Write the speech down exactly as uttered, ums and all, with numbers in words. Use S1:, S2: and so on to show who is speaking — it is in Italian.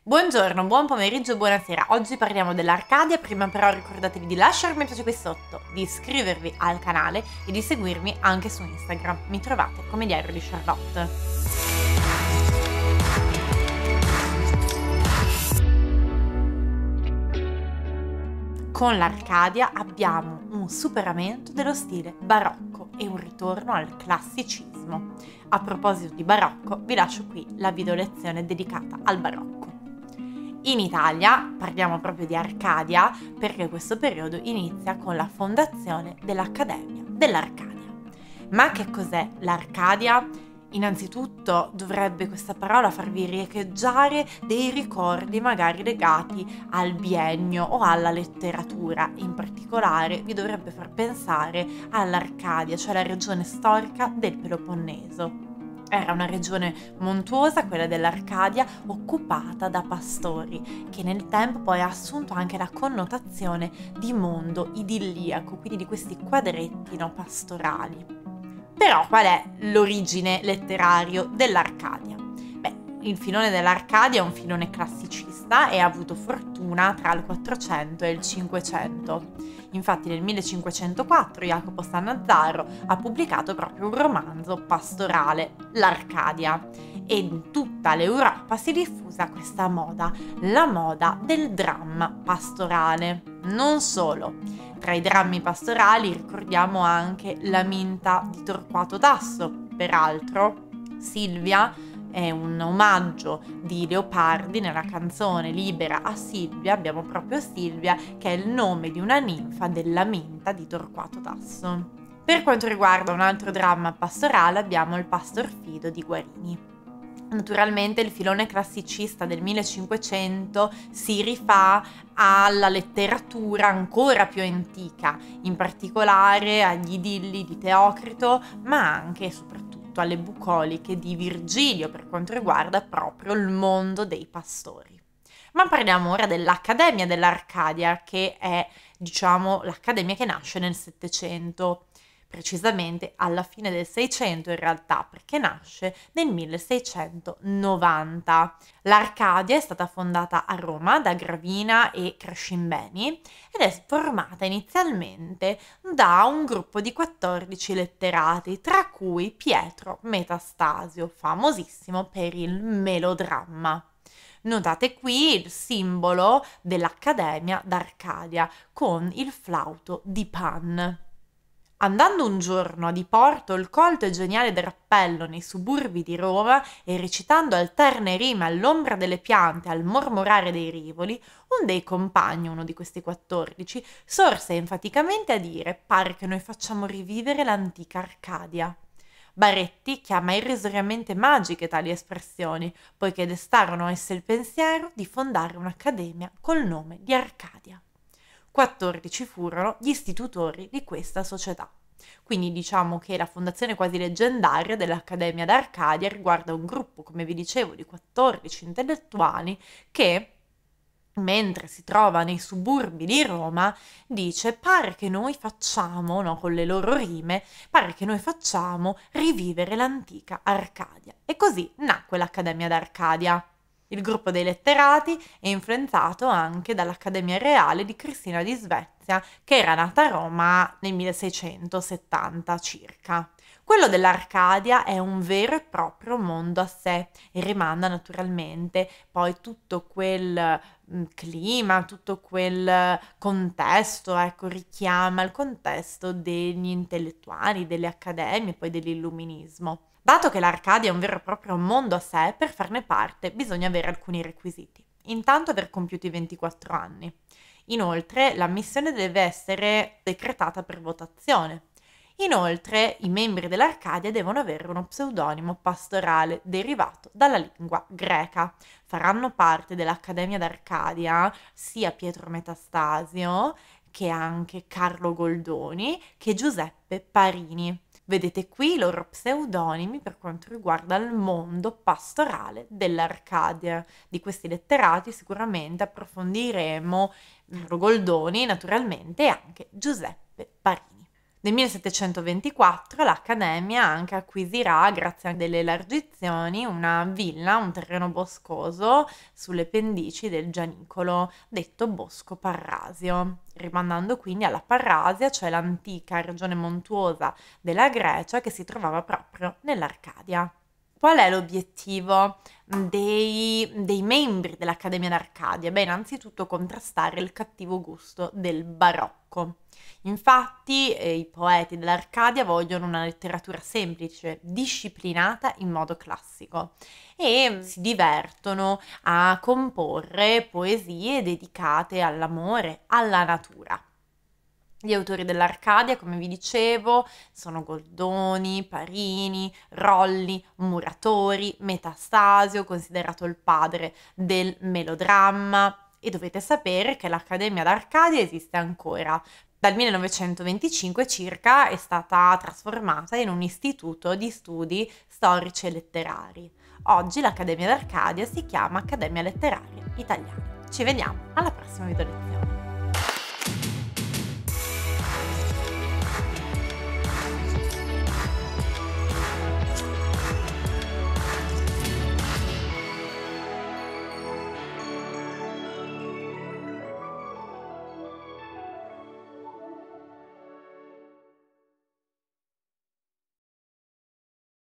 S1: Buongiorno, buon pomeriggio, buonasera. Oggi parliamo dell'Arcadia, prima però ricordatevi di lasciarmi un piace qui sotto, di iscrivervi al canale e di seguirmi anche su Instagram. Mi trovate come Diario di Charlotte. Con l'Arcadia abbiamo un superamento dello stile barocco e un ritorno al classicismo. A proposito di barocco, vi lascio qui la video lezione dedicata al barocco. In Italia parliamo proprio di Arcadia perché questo periodo inizia con la fondazione dell'Accademia dell'Arcadia. Ma che cos'è l'Arcadia? Innanzitutto dovrebbe questa parola farvi riecheggiare dei ricordi magari legati al biennio o alla letteratura. In particolare vi dovrebbe far pensare all'Arcadia, cioè la regione storica del Peloponneso. Era una regione montuosa, quella dell'Arcadia, occupata da pastori, che nel tempo poi ha assunto anche la connotazione di mondo idilliaco, quindi di questi quadretti, no, pastorali. Però qual è l'origine letterario dell'Arcadia? Beh, il filone dell'Arcadia è un filone classicista e ha avuto fortuna tra il quattrocento e il cinquecento. Infatti nel millecinquecentoquattro Jacopo Sannazzaro ha pubblicato proprio un romanzo pastorale, l'Arcadia, e in tutta l'Europa si è diffusa questa moda, la moda del dramma pastorale. Non solo, tra i drammi pastorali ricordiamo anche La Minta di Torquato Tasso. Peraltro Silvia è un omaggio di Leopardi. Nella canzone Libera a Silvia abbiamo proprio Silvia, che è il nome di una ninfa della Minta di Torquato Tasso. Per quanto riguarda un altro dramma pastorale abbiamo Il Pastor Fido di Guarini. Naturalmente il filone classicista del millecinquecento si rifà alla letteratura ancora più antica, in particolare agli idilli di Teocrito, ma anche e soprattutto alle bucoliche di Virgilio per quanto riguarda proprio il mondo dei pastori. Ma parliamo ora dell'Accademia dell'Arcadia, che è, diciamo, l'accademia che nasce nel Settecento. Precisamente alla fine del Seicento in realtà, perché nasce nel milleseicentonovanta. L'Arcadia è stata fondata a Roma da Gravina e Crescimbeni ed è formata inizialmente da un gruppo di quattordici letterati, tra cui Pietro Metastasio, famosissimo per il melodramma. Notate qui il simbolo dell'Accademia d'Arcadia con il flauto di Pan. Andando un giorno a Diporto, il colto e geniale drappello nei suburbi di Roma e recitando alterne rime all'ombra delle piante al mormorare dei rivoli, un dei compagni, uno di questi quattordici, sorse enfaticamente a dire: «Pare che noi facciamo rivivere l'antica Arcadia». Baretti chiama irrisoriamente magiche tali espressioni, poiché destarono esse il pensiero di fondare un'accademia col nome di Arcadia. quattordici furono gli istitutori di questa società. Quindi diciamo che la fondazione quasi leggendaria dell'Accademia d'Arcadia riguarda un gruppo, come vi dicevo, di quattordici intellettuali che, mentre si trova nei suburbi di Roma, dice: pare che noi facciamo, no, con le loro rime, pare che noi facciamo rivivere l'antica Arcadia. E così nacque l'Accademia d'Arcadia. Il gruppo dei letterati è influenzato anche dall'Accademia Reale di Cristina di Svezia, che era nata a Roma nel milleseicentosettanta circa. Quello dell'Arcadia è un vero e proprio mondo a sé e rimanda naturalmente poi tutto quel mh, clima, tutto quel contesto, ecco, richiama il contesto degli intellettuali, delle accademie, poi dell'illuminismo. Dato che l'Arcadia è un vero e proprio mondo a sé, per farne parte bisogna avere alcuni requisiti. Intanto aver compiuto i ventiquattro anni. Inoltre l'ammissione deve essere decretata per votazione. Inoltre i membri dell'Arcadia devono avere uno pseudonimo pastorale derivato dalla lingua greca. Faranno parte dell'Accademia d'Arcadia sia Pietro Metastasio, che anche Carlo Goldoni, che Giuseppe Parini. Vedete qui i loro pseudonimi per quanto riguarda il mondo pastorale dell'Arcadia. Di questi letterati sicuramente approfondiremo Carlo Goldoni, naturalmente, e anche Giuseppe Parini. Nel millesettecentoventiquattro l'Accademia anche acquisirà, grazie a delle elargizioni, una villa, un terreno boscoso sulle pendici del Gianicolo, detto Bosco Parrasio, rimandando quindi alla Parrasia, cioè l'antica regione montuosa della Grecia che si trovava proprio nell'Arcadia. Qual è l'obiettivo dei, dei membri dell'Accademia d'Arcadia? Beh, innanzitutto contrastare il cattivo gusto del barocco. Infatti, eh, i poeti dell'Arcadia vogliono una letteratura semplice, disciplinata in modo classico e si divertono a comporre poesie dedicate all'amore, alla natura. Gli autori dell'Arcadia, come vi dicevo, sono Goldoni, Parini, Rolli, Muratori, Metastasio, considerato il padre del melodramma, e dovete sapere che l'Accademia d'Arcadia esiste ancora. Dal millenovecentoventicinque circa è stata trasformata in un istituto di studi storici e letterari. Oggi l'Accademia d'Arcadia si chiama Accademia Letteraria Italiana. Ci vediamo alla prossima video lezione.